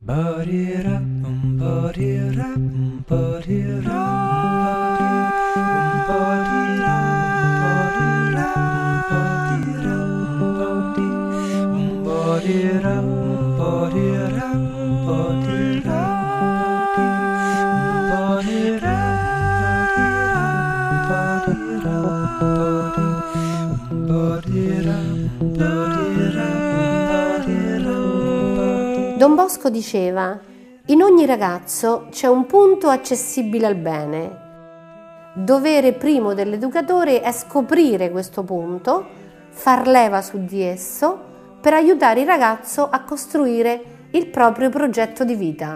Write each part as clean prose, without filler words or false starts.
Don Bosco diceva: in ogni ragazzo c'è un punto accessibile al bene. Dovere primo dell'educatore è scoprire questo punto, far leva su di esso per aiutare il ragazzo a costruire il proprio progetto di vita.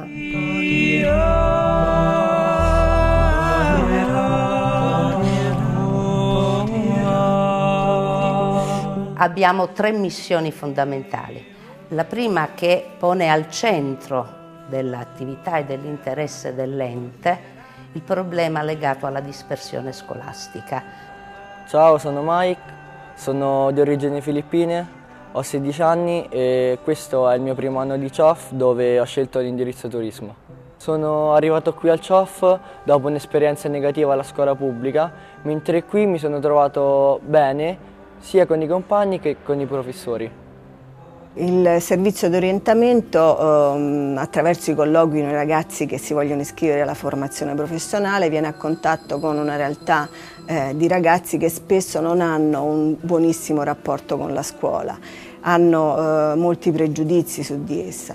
Abbiamo 3 missioni fondamentali. La prima, che pone al centro dell'attività e dell'interesse dell'ente il problema legato alla dispersione scolastica. Ciao, sono Mike, sono di origini filippine, ho 16 anni e questo è il mio primo anno di CIOF, dove ho scelto l'indirizzo turismo. Sono arrivato qui al CIOF dopo un'esperienza negativa alla scuola pubblica, mentre qui mi sono trovato bene sia con i compagni che con i professori. Il servizio di orientamento, attraverso i colloqui con i ragazzi che si vogliono iscrivere alla formazione professionale, viene a contatto con una realtà di ragazzi che spesso non hanno un buonissimo rapporto con la scuola, hanno molti pregiudizi su di essa.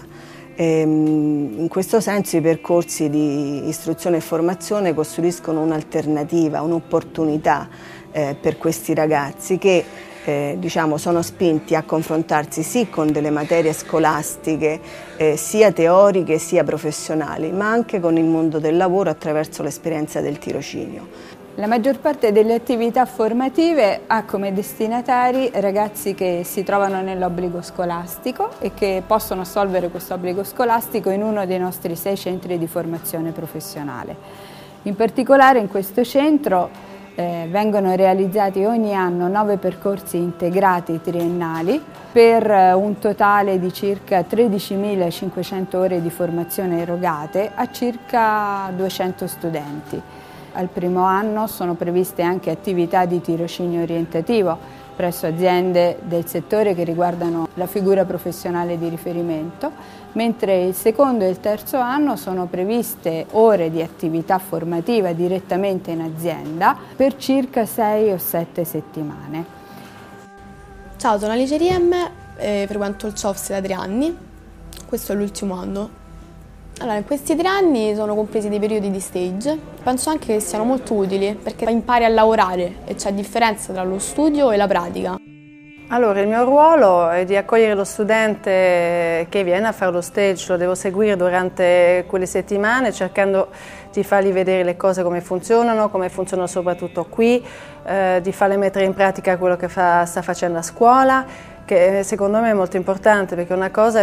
In questo senso i percorsi di istruzione e formazione costruiscono un'alternativa, un'opportunità per questi ragazzi che sono spinti a confrontarsi sì con delle materie scolastiche sia teoriche sia professionali, ma anche con il mondo del lavoro attraverso l'esperienza del tirocinio. La maggior parte delle attività formative ha come destinatari ragazzi che si trovano nell'obbligo scolastico e che possono assolvere questo obbligo scolastico in uno dei nostri 6 centri di formazione professionale. In particolare in questo centro vengono realizzati ogni anno 9 percorsi integrati triennali per un totale di circa 13.500 ore di formazione erogate a circa 200 studenti. Al primo anno sono previste anche attività di tirocinio orientativo presso aziende del settore che riguardano la figura professionale di riferimento, mentre il secondo e il terzo anno sono previste ore di attività formativa direttamente in azienda per circa 6 o 7 settimane. Ciao, sono Alice Riem, frequento il CIOF da 3 anni, questo è l'ultimo anno. Allora, in questi 3 anni sono compresi dei periodi di stage, penso anche che siano molto utili perché impari a lavorare e c'è differenza tra lo studio e la pratica. Allora, il mio ruolo è di accogliere lo studente che viene a fare lo stage, lo devo seguire durante quelle settimane cercando di fargli vedere le cose come funzionano soprattutto qui, di farle mettere in pratica quello che sta facendo a scuola, che secondo me è molto importante perché una cosa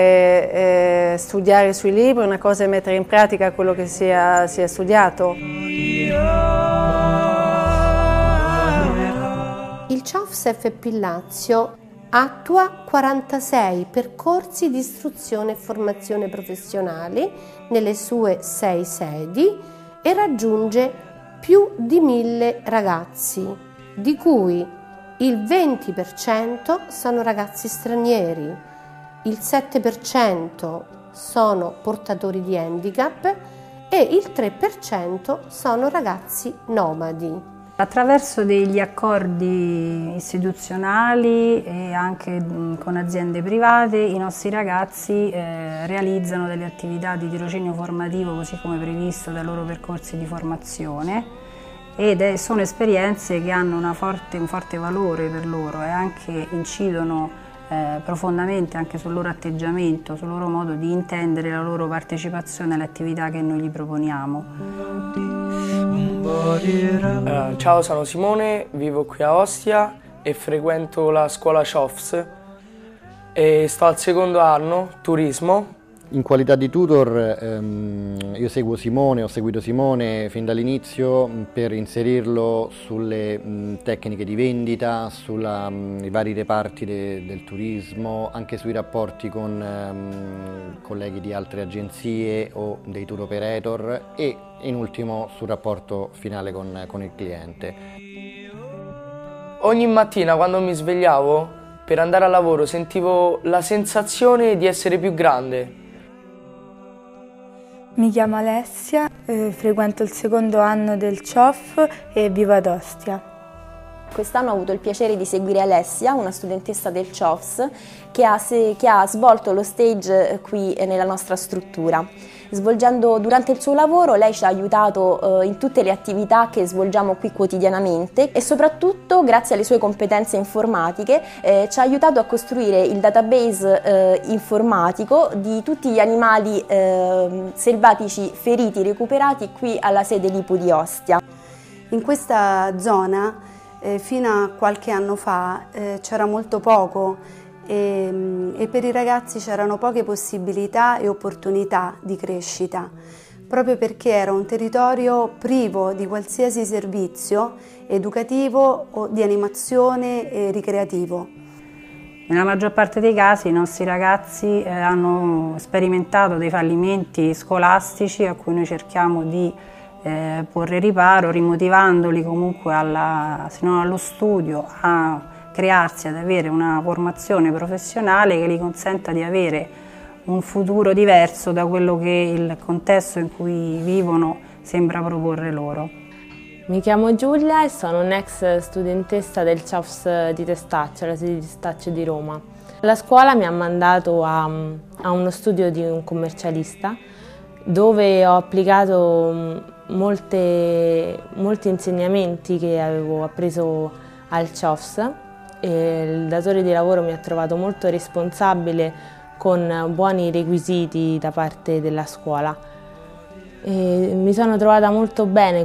è studiare sui libri, una cosa è mettere in pratica quello che si è studiato. Il CIOF FP Lazio attua 46 percorsi di istruzione e formazione professionali nelle sue 6 sedi e raggiunge più di 1.000 ragazzi, di cui il 20% sono ragazzi stranieri, il 7% sono portatori di handicap e il 3% sono ragazzi nomadi. Attraverso degli accordi istituzionali e anche con aziende private i nostri ragazzi realizzano delle attività di tirocinio formativo così come previsto dai loro percorsi di formazione ed sono esperienze che hanno un forte valore per loro e anche incidono profondamente anche sul loro atteggiamento, sul loro modo di intendere la loro partecipazione alle attività che noi gli proponiamo. Ciao, sono Simone, vivo qui a Ostia e frequento la scuola CIOFS e sto al secondo anno, turismo, In qualità di tutor io seguo Simone, ho seguito Simone fin dall'inizio per inserirlo sulle tecniche di vendita, sui vari reparti del turismo, anche sui rapporti con colleghi di altre agenzie o dei tour operator e in ultimo sul rapporto finale con il cliente. Ogni mattina quando mi svegliavo per andare al lavoro sentivo la sensazione di essere più grande. Mi chiamo Alessia, frequento il secondo anno del CIOF e vivo ad Ostia. Quest'anno ho avuto il piacere di seguire Alessia, una studentessa del CIOFS, che ha svolto lo stage qui nella nostra struttura. Durante il suo lavoro lei ci ha aiutato in tutte le attività che svolgiamo qui quotidianamente e soprattutto grazie alle sue competenze informatiche ci ha aiutato a costruire il database informatico di tutti gli animali selvatici feriti recuperati qui alla sede LIPU di Ostia. In questa zona fino a qualche anno fa c'era molto poco e per i ragazzi c'erano poche possibilità e opportunità di crescita, proprio perché era un territorio privo di qualsiasi servizio educativo o di animazione e ricreativo. Nella maggior parte dei casi i nostri ragazzi hanno sperimentato dei fallimenti scolastici a cui noi cerchiamo di porre riparo, rimotivandoli comunque se non allo studio, a crearsi, ad avere una formazione professionale che gli consenta di avere un futuro diverso da quello che il contesto in cui vivono sembra proporre loro. Mi chiamo Giulia e sono un'ex studentessa del CIOFS di Testaccio, alla sede di Testaccio di Roma. La scuola mi ha mandato a uno studio di un commercialista dove ho applicato molti insegnamenti che avevo appreso al CIOFS. Il datore di lavoro mi ha trovato molto responsabile con buoni requisiti da parte della scuola. Mi sono trovata molto bene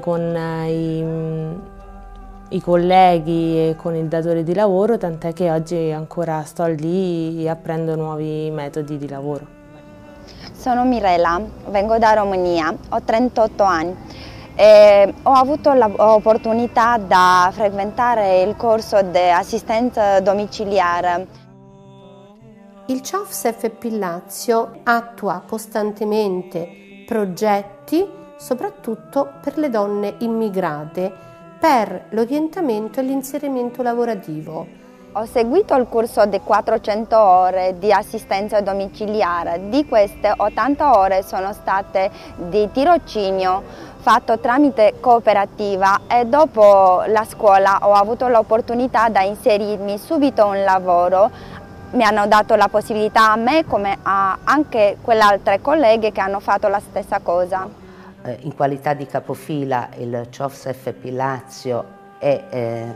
con i colleghi e con il datore di lavoro, tant'è che oggi ancora sto lì e apprendo nuovi metodi di lavoro. Sono Mirela, vengo da Romania, ho 38 anni. Ho avuto l'opportunità di frequentare il corso di assistenza domiciliare. Il CIOFS FP Lazio attua costantemente progetti, soprattutto per le donne immigrate, per l'orientamento e l'inserimento lavorativo. Ho seguito il corso di 400 ore di assistenza domiciliare, di queste 80 ore sono state di tirocinio fatto tramite cooperativa e dopo la scuola ho avuto l'opportunità di inserirmi subito in lavoro. Mi hanno dato la possibilità a me come a anche quelle altre colleghe che hanno fatto la stessa cosa. In qualità di capofila il CIOFS FP Lazio è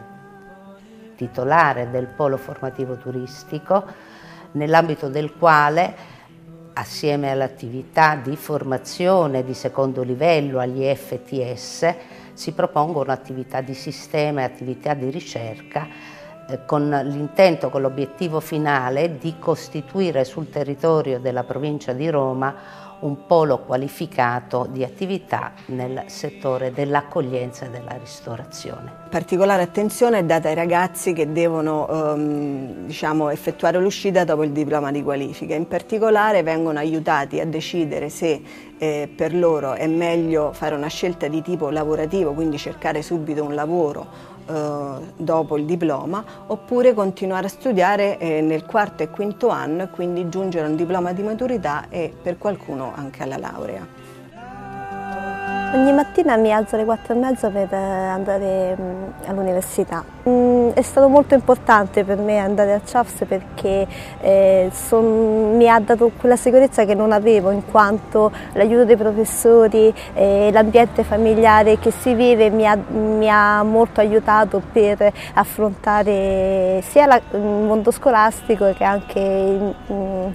titolare del Polo Formativo Turistico, nell'ambito del quale, assieme all'attività di formazione di secondo livello agli FTS, si propongono attività di sistema e attività di ricerca con l'intento, con l'obiettivo finale di costituire sul territorio della provincia di Roma un polo qualificato di attività nel settore dell'accoglienza e della ristorazione. Particolare attenzione è data ai ragazzi che devono effettuare l'uscita dopo il diploma di qualifica. In particolare vengono aiutati a decidere se per loro è meglio fare una scelta di tipo lavorativo, quindi cercare subito un lavoro dopo il diploma, oppure continuare a studiare nel quarto e quinto anno e quindi giungere a un diploma di maturità e per qualcuno anche alla laurea. Ogni mattina mi alzo alle 4:30 per andare all'università. È stato molto importante per me andare al CIOFS perché mi ha dato quella sicurezza che non avevo, in quanto l'aiuto dei professori e l'ambiente familiare che si vive mi ha molto aiutato per affrontare sia il mondo scolastico che anche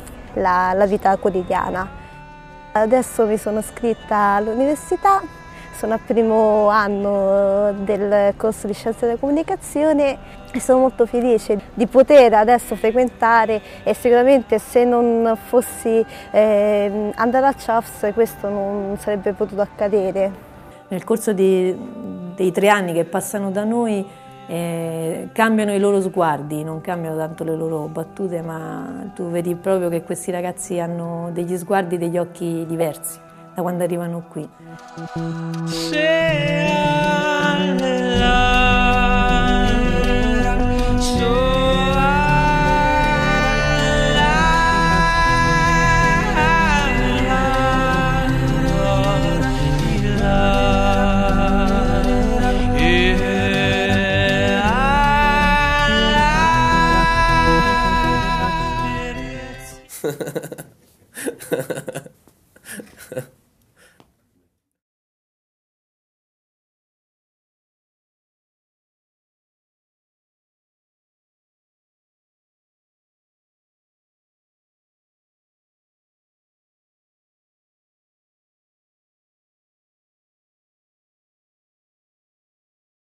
la vita quotidiana. Adesso mi sono iscritta all'università, sono al primo anno del corso di Scienze della Comunicazione e sono molto felice di poter adesso frequentare, e sicuramente se non fossi andata al CIOFS questo non sarebbe potuto accadere. Nel corso dei 3 anni che passano da noi cambiano i loro sguardi, non cambiano tanto le loro battute, ma tu vedi proprio che questi ragazzi hanno degli sguardi, degli occhi diversi da quando arrivano qui. Ha ha ha.